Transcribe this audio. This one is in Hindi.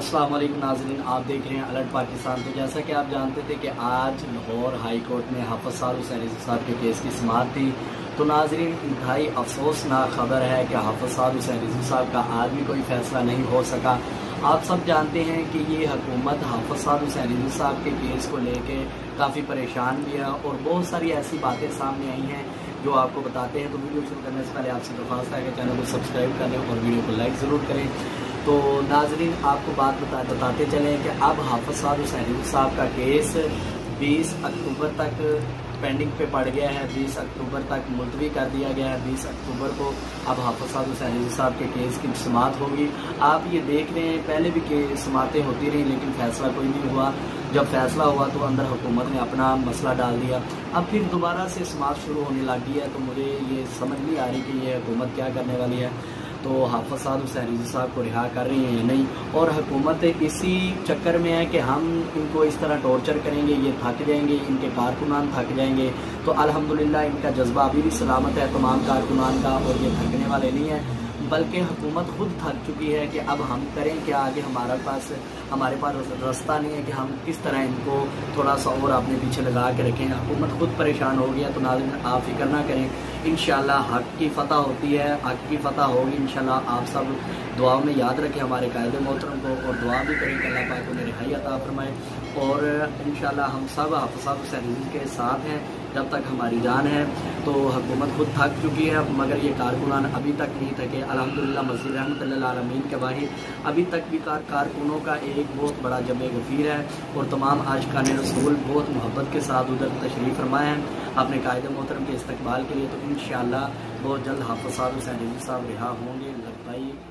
अस्सलाम वालेकुम नाज़रीन, आप देख रहे हैं अलर्ट पाकिस्तान। तो जैसा कि आप जानते थे कि आज लाहौर हाई कोर्ट में हाफिज़ साद हुसैन रिज़वी साहब के केस की समाअत थी। तो नाज़रीन, इंतहाई अफसोसनाक खबर है कि हाफिज़ साद हुसैन रिज़वी साहब का आज भी कोई फ़ैसला नहीं हो सका। आप सब जानते हैं कि ये हुकूमत हाफिज़ साद हुसैन रिज़वी साहब के केस को लेके काफ़ी परेशान भी है और बहुत सारी ऐसी बातें सामने आई हैं जो आपको बताते हैं। तो वीडियो शुरू करने से पहले आपसे दरख्वास्त है कि चैनल को सब्सक्राइब कर लें और वीडियो को लाइक ज़रूर करें। तो नाज़रीन, आपको बात बताते चलें कि अब हाफिज़ साद हुसैन रिज़वी साहब का केस 20 अक्टूबर तक पेंडिंग पे पड़ गया है। 20 अक्टूबर तक मुलतवी कर दिया गया है। 20 अक्टूबर को अब हाफिज़ साद हुसैन रिज़वी साहब के केस की समाअत होगी। आप ये देख रहे हैं, पहले भी समाअतें होती रही लेकिन फ़ैसला कोई नहीं हुआ। जब फैसला हुआ तो अंदर हुकूमत ने अपना मसला डाल दिया। अब फिर दोबारा से समाअत शुरू होने लगी है। तो मुझे ये समझ नहीं आ रही कि ये हुकूमत क्या करने वाली है। तो हाफिज़ साद हुसैन रिज़वी साहब को रिहा कर रही है या नहीं, और हुकूमत इसी चक्कर में है कि हम इनको इस तरह टॉर्चर करेंगे, ये थक जाएंगे, इनके कारकुनान थक जाएंगे। तो अल्हम्दुलिल्लाह इनका जज्बा अभी भी सलामत है तमाम कारकुनान का, और ये थकने वाले नहीं हैं, बल्कि हुकूमत खुद थक चुकी है कि अब हम करें क्या आगे। हमारे पास रास्ता नहीं है कि हम किस तरह इनको थोड़ा सा और अपने पीछे लगा के रखें। हुकूमत खुद परेशान हो गया। तो नाज़रीन, आप फिक्र ना करें, इंशाल्लाह हक़ की फ़तह होती है, हक़ की फ़तह होगी इंशाल्लाह। आप सब दुआ में याद रखें हमारे कायदे मोहतरम को, और दुआ भी करें कि अल्लाह पाक उन्हें रिहाई अता फरमाए। और इंशाल्लाह हम सब हाफिज़ साद हुसैन रिज़वी के साथ हैं जब तक हमारी जान है। तो हुकूमत खुद थक चुकी है, मगर ये कारकुनान अभी तक नहीं थके। अल्हम्दुलिल्लाह मज़ीद रहमतुल्लिल आलमीन के बाहिर अभी तक भी कारकुनों का एक बहुत बड़ा जमे गफ़ीर है, और तमाम आशिकाने रसूल बहुत मोहब्बत के साथ उधर तशरीफ़ फरमाए हैं अपने कायदे मोहतरम के इस्तकबाल के लिए। तो इंशाअल्लाह बहुत जल्द हाफिज़ साद हुसैन रिज़वी साहब रिहा होंगे।